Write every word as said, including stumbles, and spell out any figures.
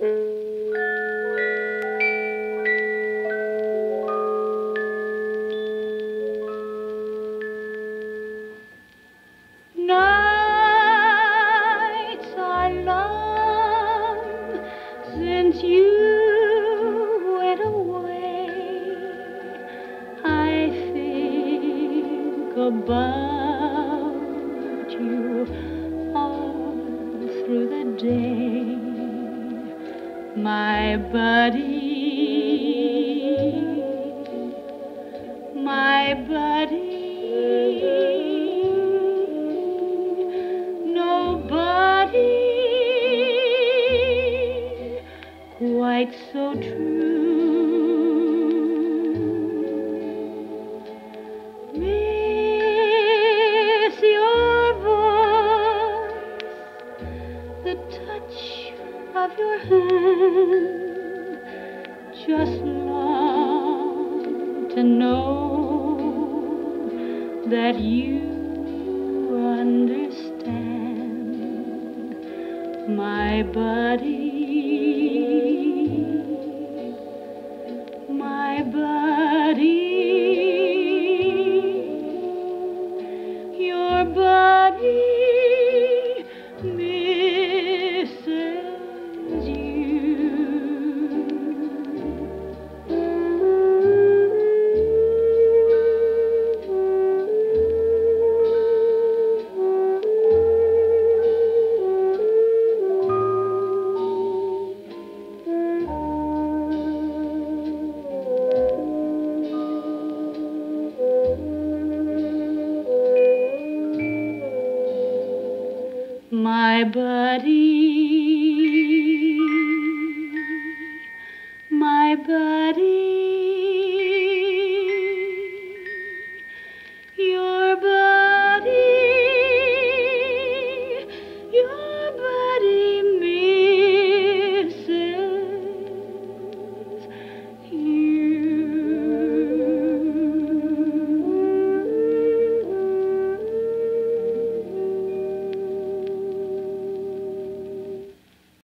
Nights are long since you went away. I think about you all through the day, my buddy, my buddy. Nobody quite so true. Miss your voice, the touch of your hand, just long to know that you understand, my buddy, my buddy. Your buddy misses you. My buddy, my buddy.